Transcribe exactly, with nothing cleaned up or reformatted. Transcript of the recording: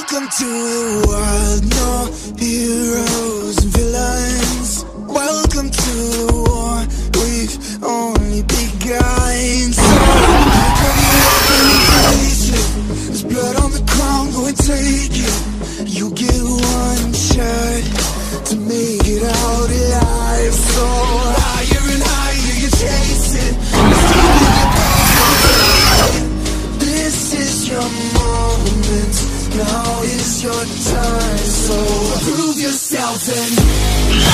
Welcome to the world, no heroes and villains. Welcome to the war, we've only begun. So, have you ever embraced it? There's blood on the ground, go and take it. You get one shot to make it out alive. So higher and higher you chase it. This is your moment, now is your time. So prove yourself and